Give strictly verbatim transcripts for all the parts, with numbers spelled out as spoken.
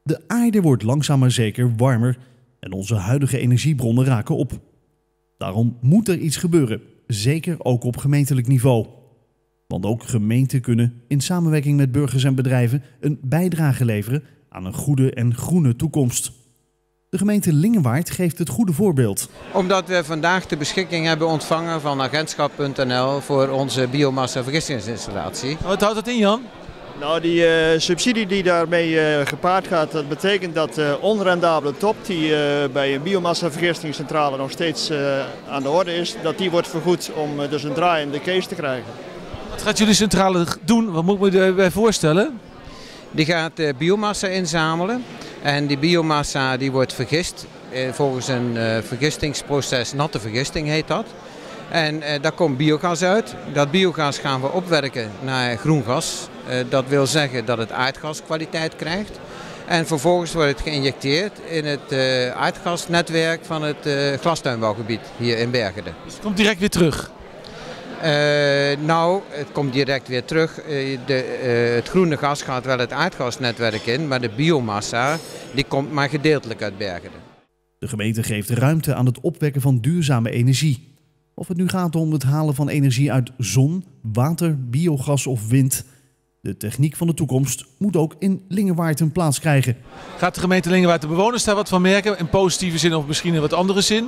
De aarde wordt langzaam maar zeker warmer en onze huidige energiebronnen raken op. Daarom moet er iets gebeuren, zeker ook op gemeentelijk niveau. Want ook gemeenten kunnen in samenwerking met burgers en bedrijven een bijdrage leveren aan een goede en groene toekomst. De gemeente Lingewaard geeft het goede voorbeeld. Omdat we vandaag de beschikking hebben ontvangen van agentschap punt n l voor onze biomassa-vergistingsinstallatie. Wat houdt dat in, Jan? Nou, die uh, subsidie die daarmee uh, gepaard gaat, dat betekent dat de uh, onrendabele top die uh, bij een biomassa-vergistingscentrale nog steeds uh, aan de orde is, dat die wordt vergoed om uh, dus een draaiende case te krijgen. Wat gaat jullie centrale doen? Wat moet ik me erbij voorstellen? Die gaat uh, biomassa inzamelen en die biomassa die wordt vergist uh, volgens een uh, vergistingsproces, natte vergisting heet dat. En uh, daar komt biogas uit. Dat biogas gaan we opwerken naar groen gas. Uh, dat wil zeggen dat het aardgaskwaliteit krijgt. En vervolgens wordt het geïnjecteerd in het uh, aardgasnetwerk van het uh, glastuinbouwgebied hier in Bergede. Dus het komt direct weer terug? Uh, nou, het komt direct weer terug. Uh, de, uh, het groene gas gaat wel het aardgasnetwerk in, maar de biomassa die komt maar gedeeltelijk uit Bergede. De gemeente geeft ruimte aan het opwekken van duurzame energie. Of het nu gaat om het halen van energie uit zon, water, biogas of wind. De techniek van de toekomst moet ook in Lingewaard een plaats krijgen. Gaat de gemeente Lingewaard de bewoners daar wat van merken? In positieve zin of misschien in wat andere zin?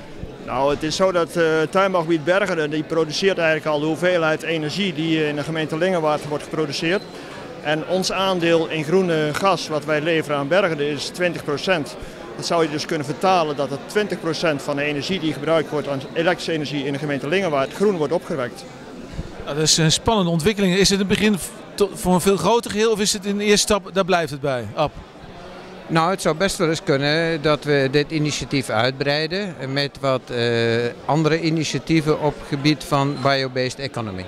Nou, het is zo dat het uh, tuinbouwgebied Bergede die produceert eigenlijk al de hoeveelheid energie die in de gemeente Lingewaard wordt geproduceerd. En ons aandeel in groene gas wat wij leveren aan Bergede is twintig procent. Dat zou je dus kunnen vertalen dat het twintig procent van de energie die gebruikt wordt aan elektrische energie in de gemeente Lingewaard groen wordt opgewekt. Nou, dat is een spannende ontwikkeling. Is het een begin voor een veel groter geheel of is het in de eerste stap, daar blijft het bij? Ab. Nou, het zou best wel eens kunnen dat we dit initiatief uitbreiden met wat uh, andere initiatieven op het gebied van biobased economy.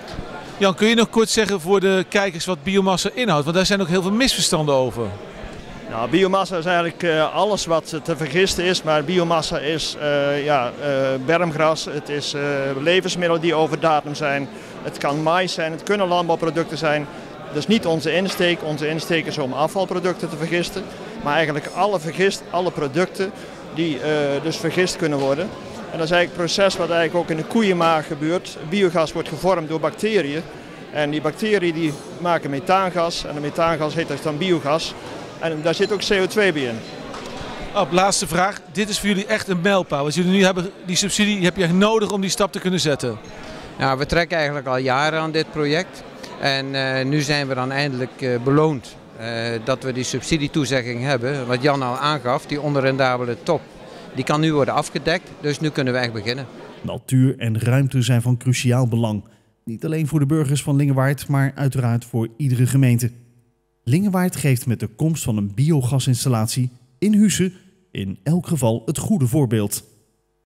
Jan, kun je nog kort zeggen voor de kijkers wat biomassa inhoudt? Want daar zijn ook heel veel misverstanden over. Nou, biomassa is eigenlijk uh, alles wat te vergisten is, maar biomassa is uh, ja, uh, bermgras, het is uh, levensmiddelen die over datum zijn, het kan mais zijn, het kunnen landbouwproducten zijn. Dat is niet onze insteek, onze insteek is om afvalproducten te vergisten, maar eigenlijk alle, vergist, alle producten die uh, dus vergist kunnen worden. En dat is eigenlijk een proces wat eigenlijk ook in de koeienmaag gebeurt. Biogas wordt gevormd door bacteriën en die bacteriën die maken methaangas en de methaangas heet dus dan biogas. En daar zit ook C O twee bij in. Ab, laatste vraag. Dit is voor jullie echt een mijlpaal. Wat jullie nu hebben, die subsidie heb je echt nodig om die stap te kunnen zetten. Nou, we trekken eigenlijk al jaren aan dit project. En uh, nu zijn we dan eindelijk uh, beloond uh, dat we die subsidietoezegging hebben. Wat Jan al aangaf, die onrendabele top, die kan nu worden afgedekt. Dus nu kunnen we echt beginnen. Natuur en ruimte zijn van cruciaal belang. Niet alleen voor de burgers van Lingewaard, maar uiteraard voor iedere gemeente. Lingewaard geeft met de komst van een biogasinstallatie in Husse in elk geval het goede voorbeeld.